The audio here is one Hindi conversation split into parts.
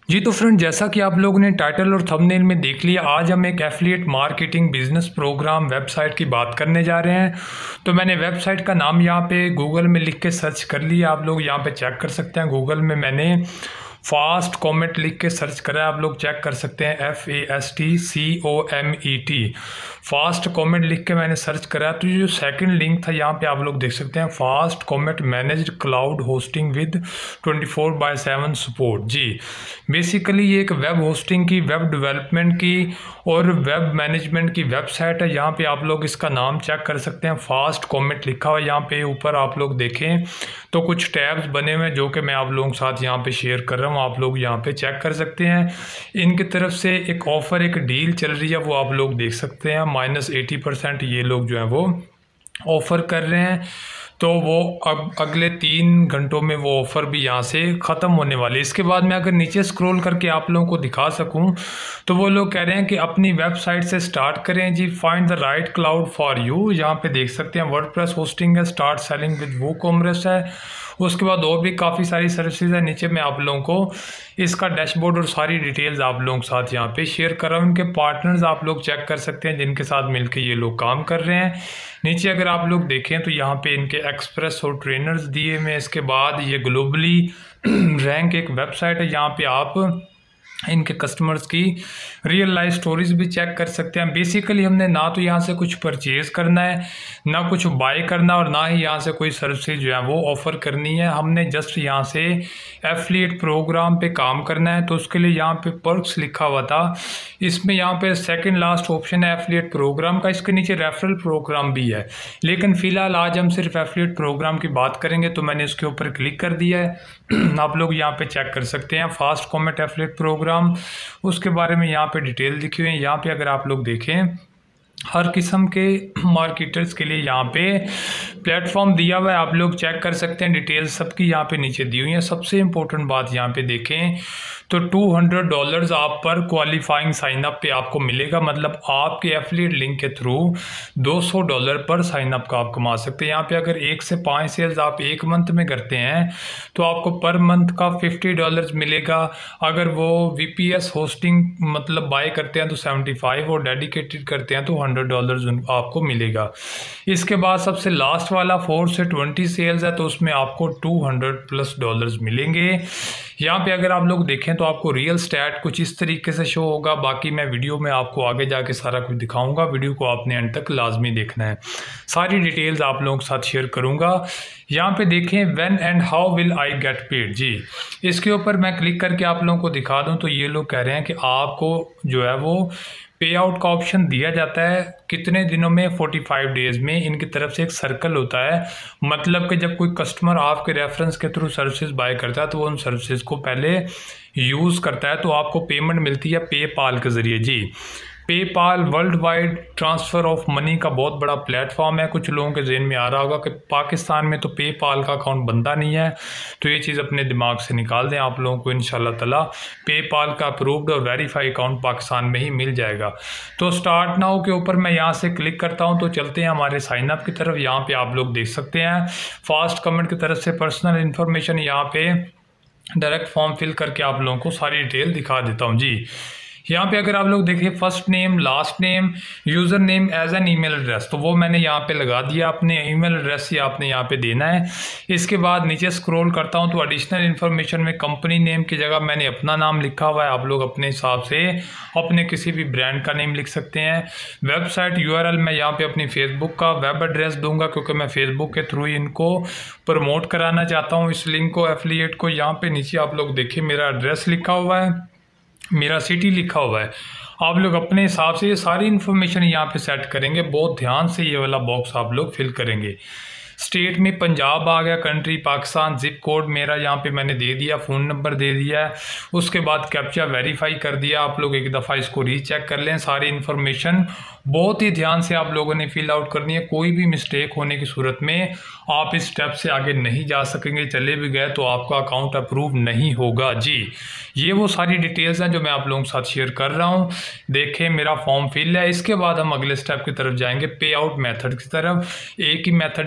जी तो फ्रेंड, जैसा कि आप लोगों ने टाइटल और थंबनेल में देख लिया, आज हम एक affiliate marketing business program website की बात करने जा रहे हैं। तो मैंने वेबसाइट का नाम यहाँ पे गूगल में लिख के सर्च कर लिया। आप लोग यहाँ पे चेक कर सकते हैं। गूगल में मैंने फास्ट कॉमेट लिख के सर्च करा है, आप लोग चेक कर सकते हैं। FASTCOMET फास्ट कॉमेट लिख के मैंने सर्च करा। तो ये जो सेकंड लिंक था यहाँ पे आप लोग देख सकते हैं, FastComet managed cloud hosting with 24/7 support. जी बेसिकली ये एक वेब होस्टिंग की, वेब डेवलपमेंट की और वेब मैनेजमेंट की वेबसाइट है। यहाँ पे आप लोग इसका नाम चेक कर सकते हैं, फास्ट कॉमेट लिखा हुआ है। यहाँ पे ऊपर आप लोग देखें तो कुछ टैब्स बने हुए हैं जो कि मैं आप लोगों के साथ यहाँ पे शेयर कर रहा हूँ। आप लोग यहाँ पे चेक कर सकते हैं। इनकी तरफ से एक ऑफ़र, एक डील चल रही है, वो आप लोग देख सकते हैं। -80% ये लोग जो है वो ऑफ़र कर रहे हैं। तो वो अब अगले 3 घंटों में वो ऑफ़र भी यहाँ से ख़त्म होने वाली है। इसके बाद मैं अगर नीचे स्क्रॉल करके आप लोगों को दिखा सकूँ तो वो लोग कह रहे हैं कि अपनी वेबसाइट से स्टार्ट करें जी, find the right cloud for you. यहाँ पे देख सकते हैं वर्डप्रेस होस्टिंग है, स्टार्ट सेलिंग विद वूकॉमर्स है। उसके बाद और भी काफ़ी सारी सर्विसेज है। नीचे मैं आप लोगों को इसका डैशबोर्ड और सारी डिटेल्स आप लोगों के साथ यहाँ पे शेयर कर रहा हूँ। इनके पार्टनर्स आप लोग चेक कर सकते हैं जिनके साथ मिलकर ये लोग काम कर रहे हैं। नीचे अगर आप लोग देखें तो यहाँ पे इनके एक्सप्रेस और ट्रेनर्स दिए में। इसके बाद ये ग्लोबली रैंक एक वेबसाइट है, यहाँ पे आप इनके कस्टमर्स की रियल लाइफ स्टोरीज भी चेक कर सकते हैं। बेसिकली हमने ना तो यहाँ से कुछ परचेज करना है, ना कुछ बाय करना, और ना ही यहाँ से कोई सर्विसेज जो है वो ऑफ़र करनी है। हमने जस्ट यहाँ से एफिलिएट प्रोग्राम पे काम करना है। तो उसके लिए यहाँ पे पर्क्स लिखा हुआ था, इसमें यहाँ पे सेकंड लास्ट ऑप्शन है एफिलिएट प्रोग्राम का। इसके नीचे रेफरल प्रोग्राम भी है, लेकिन फ़िलहाल आज हम सिर्फ एफिलिएट प्रोग्राम की बात करेंगे। तो मैंने इसके ऊपर क्लिक कर दिया है। आप लोग यहाँ पे चेक कर सकते हैं फास्ट कॉमेट एफिलिएट प्रोग्राम, उसके बारे में यहाँ पे डिटेल लिखी हुई है। यहाँ पे अगर आप लोग देखें हर किस्म के मार्केटर्स के लिए यहाँ पे प्लेटफॉर्म दिया हुआ है, आप लोग चेक कर सकते हैं। डिटेल्स सबकी यहाँ पे नीचे दी हुई है। सबसे इम्पोर्टेंट बात यहाँ पे देखें तो $200 आप पर क्वालिफाइंग साइन अप पे आपको मिलेगा। मतलब आपके एफिलिएट लिंक के थ्रू $200 पर साइन अप का आप कमा सकते हैं। यहाँ पे अगर 1 से 5 सेल्स आप एक मंथ में करते हैं तो आपको पर मंथ का $50 मिलेगा। अगर वो VPS होस्टिंग मतलब बाय करते हैं तो 75, और डेडिकेटेड करते हैं तो $100 आपको मिलेगा। इसके बाद सबसे लास्ट वाला 4 से 20 सेल्स है, तो उसमें आपको $200+ मिलेंगे। यहाँ पे अगर आप लोग देखें तो आपको रियल स्टैट कुछ इस तरीके से शो होगा। बाकी मैं वीडियो में आपको आगे जाके सारा कुछ दिखाऊंगा। वीडियो को आपने एंड तक लाजमी देखना है, सारी डिटेल्स आप लोगों के साथ शेयर करूंगा। यहाँ पे देखें when and how will I get paid. जी इसके ऊपर मैं क्लिक करके आप लोगों को दिखा दूँ तो ये लोग कह रहे हैं कि आपको जो है वो पे आउट का ऑप्शन दिया जाता है कितने दिनों में, 45 डेज़ में। इनकी तरफ से एक सर्कल होता है, मतलब कि जब कोई कस्टमर आपके रेफरेंस के थ्रू सर्विसेज बाय करता है तो वो उन सर्विसेज को पहले यूज़ करता है तो आपको पेमेंट मिलती है पेपाल के ज़रिए। जी PayPal world wide transfer of money का बहुत बड़ा प्लेटफॉर्म है। कुछ लोगों के जहन में आ रहा होगा कि पाकिस्तान में तो पेपाल का अकाउंट बनता नहीं है, तो ये चीज़ अपने दिमाग से निकाल दें। आप लोगों को इंशाल्लाह ताला पेपाल का अप्रूव्ड और वेरीफाई अकाउंट पाकिस्तान में ही मिल जाएगा। तो स्टार्ट नाउ के ऊपर मैं यहाँ से क्लिक करता हूँ तो चलते हैं हमारे साइन अप की तरफ। यहाँ पर आप लोग देख सकते हैं फास्ट कमेंट की तरफ से पर्सनल इन्फॉर्मेशन, यहाँ पे डायरेक्ट फॉर्म फिल करके आप लोगों को सारी डिटेल दिखा देता हूँ। जी यहाँ पे अगर आप लोग देखिए first name, last name, user name as an email address, तो वो मैंने यहाँ पे लगा दिया। अपने ईमेल एड्रेस ही आपने यहाँ पे देना है। इसके बाद नीचे स्क्रॉल करता हूँ तो एडिशनल इन्फॉर्मेशन में कंपनी नेम की जगह मैंने अपना नाम लिखा हुआ है। आप लोग अपने हिसाब से अपने किसी भी ब्रांड का नेम लिख सकते हैं। वेबसाइट URL मैं यहाँ पे अपनी फेसबुक का वेब एड्रेस दूंगा, क्योंकि मैं फेसबुक के थ्रू इनको प्रमोट कराना चाहता हूँ इस लिंक को, एफिलिएट को। यहाँ पे नीचे आप लोग देखिए मेरा एड्रेस लिखा हुआ है, मेरा सिटी लिखा हुआ है। आप लोग अपने हिसाब से ये सारी इन्फॉर्मेशन यहाँ पे सेट करेंगे। बहुत ध्यान से ये वाला बॉक्स आप लोग फिल करेंगे। स्टेट में पंजाब आ गया, कंट्री पाकिस्तान, जिप कोड मेरा यहाँ पे मैंने दे दिया, फ़ोन नंबर दे दिया है। उसके बाद कैप्चा वेरीफाई कर दिया। आप लोग एक दफ़ा इसको रीचेक कर लें। सारी इन्फॉर्मेशन बहुत ही ध्यान से आप लोगों ने फिल आउट करनी है। कोई भी मिस्टेक होने की सूरत में आप इस स्टेप से आगे नहीं जा सकेंगे। चले भी गए तो आपका अकाउंट अप्रूव नहीं होगा। जी ये वो सारी डिटेल्स हैं जो मैं आप लोगों के साथ शेयर कर रहा हूँ। देखें मेरा फॉर्म फिल है। इसके बाद हम अगले स्टेप की तरफ जाएंगे, पे आउट मेथड की तरफ। एक ही मेथड अप्रूव है,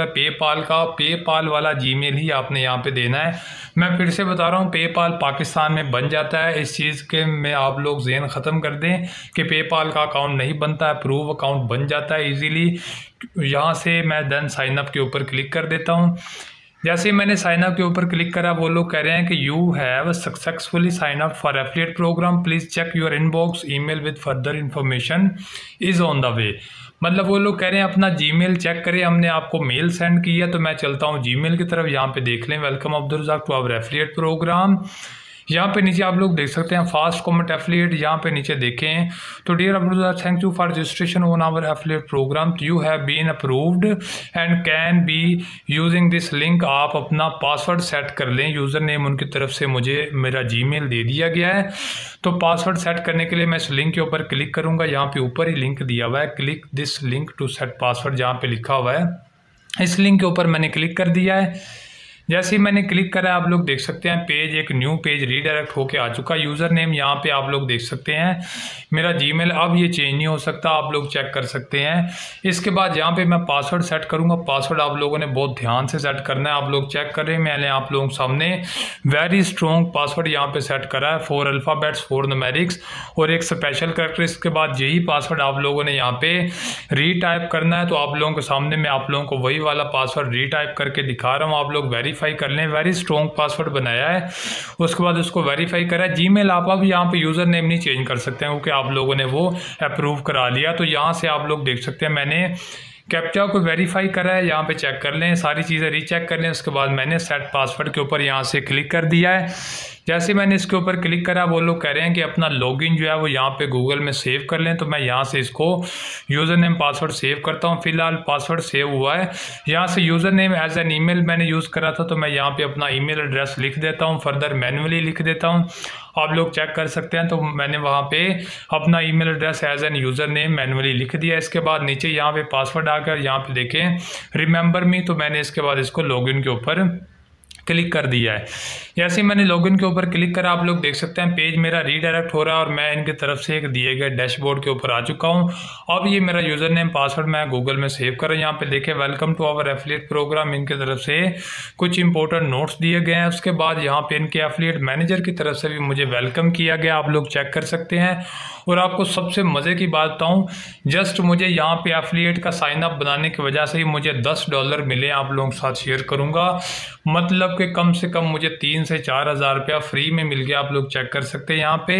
है पेपाल का, पेपाल वाला जीमेल ही आपने यहाँ पे देना है। मैं फिर से बता रहा हूँ, पेपाल पाकिस्तान में बन जाता है। इस चीज़ के में आप लोग ज़हन ख़त्म कर दें कि पेपाल का अकाउंट नहीं बनता है, प्रूव अकाउंट बन जाता है इजीली। यहाँ से मैं देन साइन अप के ऊपर क्लिक कर देता हूँ। जैसे ही मैंने साइन अप के ऊपर क्लिक करा, वो लोग कह रहे हैं कि you have successfully sign up for affiliate program, please check your inbox, email with further information is on the way. मतलब वो लोग कह रहे हैं अपना जीमेल चेक करें, हमने आपको मेल सेंड किया। तो मैं चलता हूँ जीमेल की तरफ, यहाँ पे देख लें, welcome Abdul Razzaq to our affiliate program. यहाँ पे नीचे आप लोग देख सकते हैं फास्ट कॉमेंट एफिलिएट, यहाँ पे नीचे देखें तो dear Abdul, thank you for registration on our affiliate program, you have been approved and can be using this link. आप अपना पासवर्ड सेट कर लें, यूज़र नेम उनकी तरफ से मुझे मेरा जीमेल दे दिया गया है। तो पासवर्ड सेट करने के लिए मैं इस लिंक के ऊपर क्लिक करूँगा, यहाँ पे ऊपर ही लिंक दिया हुआ है, click this link to set password, जहाँ पे लिखा हुआ है। इस लिंक के ऊपर मैंने क्लिक कर दिया है। जैसे ही मैंने क्लिक करा, आप लोग देख सकते हैं पेज, एक न्यू पेज रीडायरेक्ट होके आ चुका। यूज़र नेम यहाँ पे आप लोग देख सकते हैं मेरा जीमेल, अब ये चेंज नहीं हो सकता, आप लोग चेक कर सकते हैं। इसके बाद यहाँ पे मैं पासवर्ड सेट करूँगा। पासवर्ड आप लोगों ने बहुत ध्यान से सेट करना है, आप लोग चेक कर रहे हैं, मैंने आप लोगों के सामने वेरी स्ट्रॉन्ग पासवर्ड यहाँ पे सेट करा है, 4 अल्फ़ाबेट्स 4 न्यूमेरिक्स और एक स्पेशल कैरेक्टर। इसके बाद यही पासवर्ड आप लोगों ने यहाँ पे रीटाइप करना है। तो आप लोगों के सामने मैं आप लोगों को वही वाला पासवर्ड रीटाइप करके दिखा रहा हूँ, आप लोग वेरीफाई कर लें। वेरी स्ट्रॉन्ग पासवर्ड बनाया है, उसके बाद उसको वेरीफाई करा है। जीमेल आप अब यहाँ पे यूज़र नेम नहीं चेंज कर सकते हैं क्योंकि आप लोगों ने वो अप्रूव करा लिया। तो यहाँ से आप लोग देख सकते हैं मैंने कैप्चा को वेरीफाई करा है, यहाँ पे चेक कर लें, सारी चीज़ें रीचेक कर लें। उसके बाद मैंने सेट पासवर्ड के ऊपर यहाँ से क्लिक कर दिया है। जैसे मैंने इसके ऊपर क्लिक करा, वो लोग कह रहे हैं कि अपना लॉगिन जो है वो यहाँ पे गूगल में सेव कर लें। तो मैं यहाँ से इसको यूज़र नेम पासवर्ड सेव करता हूँ। फिलहाल पासवर्ड सेव हुआ है। यहाँ से user name as an email मैंने यूज़ करा था, तो मैं यहाँ पे अपना ईमेल एड्रेस लिख देता हूँ, फर्दर मैन्युअली लिख देता हूँ, आप लोग चेक कर सकते हैं। तो मैंने वहाँ पे अपना email address as an user name manually लिख दिया। इसके बाद नीचे यहाँ पे पासवर्ड आकर यहाँ पे देखें रिमेंबर मी, तो मैंने इसके बाद इसको लॉगिन के ऊपर क्लिक कर दिया है। जैसे मैंने लॉगिन के ऊपर क्लिक करा, आप लोग देख सकते हैं पेज मेरा रीडायरेक्ट हो रहा है और मैं इनकी तरफ से एक दिए गए डैशबोर्ड के ऊपर आ चुका हूं। अब ये मेरा यूज़र नेम पासवर्ड मैं गूगल में सेव कर रहा हूँ। यहाँ पे देखें welcome to our affiliate program, इनकी तरफ से कुछ इंपॉर्टेंट नोट्स दिए गए हैं। उसके बाद यहाँ पे इनके एफिलिएट मैनेजर की तरफ से भी मुझे वेलकम किया गया, आप लोग चेक कर सकते हैं। और आपको सबसे मज़े की बात बताऊँ, जस्ट मुझे यहाँ पे एफिलिएट का साइन अप बनाने की वजह से ही मुझे $10 मिले, आप लोगों के साथ शेयर करूँगा। मतलब कि कम से कम मुझे 3 से 4 हज़ार रुपया फ्री में मिल गया, आप लोग चेक कर सकते हैं। यहाँ पे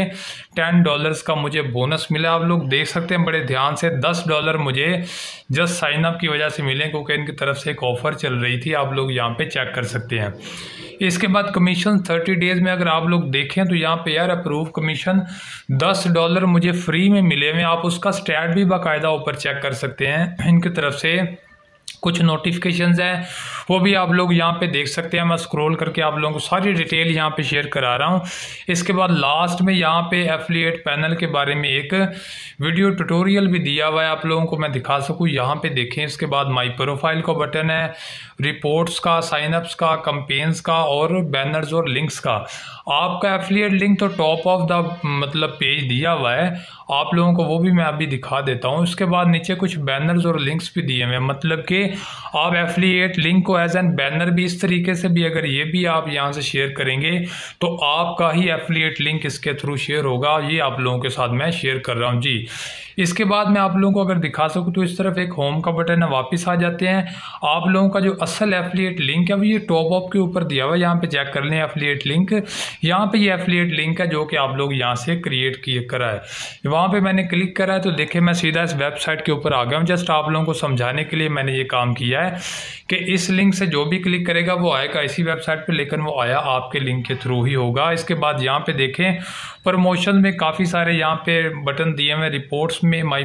$10 का मुझे बोनस मिला, आप लोग देख सकते हैं बड़े ध्यान से। $10 मुझे जस्ट साइन अप की वजह से मिले क्योंकि इनकी तरफ से एक ऑफ़र चल रही थी, आप लोग यहाँ पे चेक कर सकते हैं। इसके बाद कमीशन 30 डेज़ में अगर आप लोग देखें तो यहाँ पे यार अप्रूव कमीशन $10 मुझे फ्री में मिले हुए, आप उसका स्टैट भी बाकायदा ऊपर चेक कर सकते हैं। इनकी तरफ से कुछ नोटिफिकेशंस हैं वो भी आप लोग यहाँ पे देख सकते हैं। मैं स्क्रॉल करके आप लोगों को सारी डिटेल यहाँ पे शेयर करा रहा हूँ। इसके बाद लास्ट में यहाँ पे एफिलिएट पैनल के बारे में एक वीडियो ट्यूटोरियल भी दिया हुआ है, आप लोगों को मैं दिखा सकूँ, यहाँ पे देखें। इसके बाद माई प्रोफाइल का बटन है, रिपोर्ट्स का, साइनअप्स का, कंपेन्स का और बैनर्स और लिंक्स का। आपका एफिलिएट लिंक तो टॉप ऑफ द मतलब पेज दिया हुआ है, आप लोगों को वो भी मैं अभी दिखा देता हूँ। उसके बाद नीचे कुछ बैनर्स और लिंक्स भी दिए हुए हैं, मतलब कि आप एफिलिएट लिंक को एज एन बैनर भी इस तरीके से भी अगर ये भी आप यहाँ से शेयर करेंगे तो आपका ही एफिलिएट लिंक इसके थ्रू शेयर होगा। ये आप लोगों के साथ मैं शेयर कर रहा हूँ जी। इसके बाद मैं आप लोगों को अगर दिखा सकूँ तो इस तरफ एक होम का बटन है, वापस आ जाते हैं। आप लोगों का जो असल एफिलिएट लिंक है वो ये टॉप अप के ऊपर दिया हुआ है, यहाँ पे चेक कर लें एफिलिएट लिंक। यहाँ पे ये एफिलिएट लिंक है जो कि आप लोग यहाँ से क्रिएट किए करा है। वहाँ पे मैंने क्लिक करा है तो देखिए मैं सीधा इस वेबसाइट के ऊपर आ गया हूँ। जस्ट आप लोगों को समझाने के लिए मैंने ये काम किया है कि इस लिंक से जो भी क्लिक करेगा वो आएगा इसी वेबसाइट पे, लेकिन वो आया आपके लिंक के थ्रू ही होगा। इसके बाद यहाँ पे देखें प्रमोशन में काफ़ी सारे यहाँ पे बटन दिए हुए, रिपोर्ट्स में, माई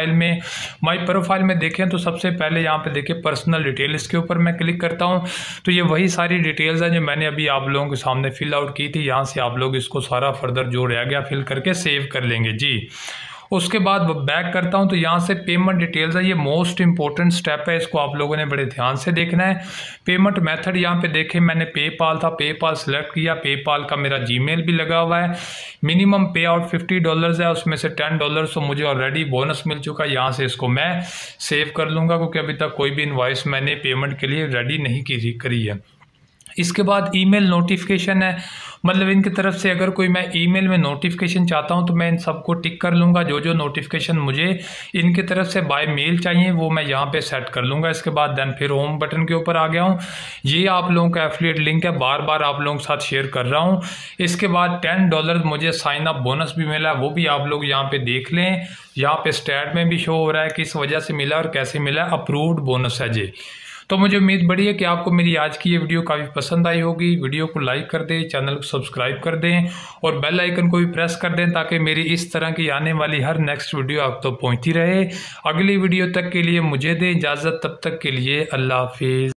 प्रोफाइल में देखें तो सबसे पहले यहाँ पे देखें पर्सनल डिटेल, इसके ऊपर मैं क्लिक करता हूँ तो ये वही सारी डिटेल्स हैं जो मैंने अभी आप लोगों के सामने फिल आउट की थी। यहाँ से आप लोग इसको सारा फर्दर जो रह गया फिल करके सेव कर लेंगे जी। उसके बाद बैक करता हूं तो यहाँ से पेमेंट डिटेल्स है, ये मोस्ट इंपॉर्टेंट स्टेप है, इसको आप लोगों ने बड़े ध्यान से देखना है। पेमेंट मेथड यहाँ पे देखें, मैंने पेपाल था, पेपाल सेलेक्ट किया, पेपाल का मेरा जीमेल भी लगा हुआ है। मिनिमम पे आउट $50 है, उसमें से $10 तो मुझे ऑलरेडी बोनस मिल चुका है। यहाँ से इसको मैं सेव कर लूँगा क्योंकि अभी तक कोई भी इनवॉइस मैंने पेमेंट के लिए रेडी नहीं करी है। इसके बाद ईमेल नोटिफिकेशन है, मतलब इनकी तरफ से अगर कोई मैं ईमेल में नोटिफिकेशन चाहता हूं तो मैं इन सबको टिक कर लूँगा। जो नोटिफिकेशन मुझे इनकी तरफ से बाय मेल चाहिए वो मैं यहाँ पे सेट कर लूँगा। इसके बाद देन फिर होम बटन के ऊपर आ गया हूँ। ये आप लोगों का एफिलिएट लिंक है, बार बार आप लोगों के साथ शेयर कर रहा हूँ। इसके बाद $10 मुझे साइन अप बोनस भी मिला, वो भी आप लोग यहाँ पे देख लें। यहाँ पे स्टैट में भी शो हो रहा है किस वजह से मिला और कैसे मिला, अप्रूव्ड बोनस है जी। तो मुझे उम्मीद बड़ी है कि आपको मेरी आज की ये वीडियो काफ़ी पसंद आई होगी। वीडियो को लाइक कर दें, चैनल को सब्सक्राइब कर दें और बेल आइकन को भी प्रेस कर दें ताकि मेरी इस तरह की आने वाली हर नेक्स्ट वीडियो आप तक पहुंचती रहे। अगली वीडियो तक के लिए मुझे दें इजाज़त, तब तक के लिए अल्लाह हाफिज़।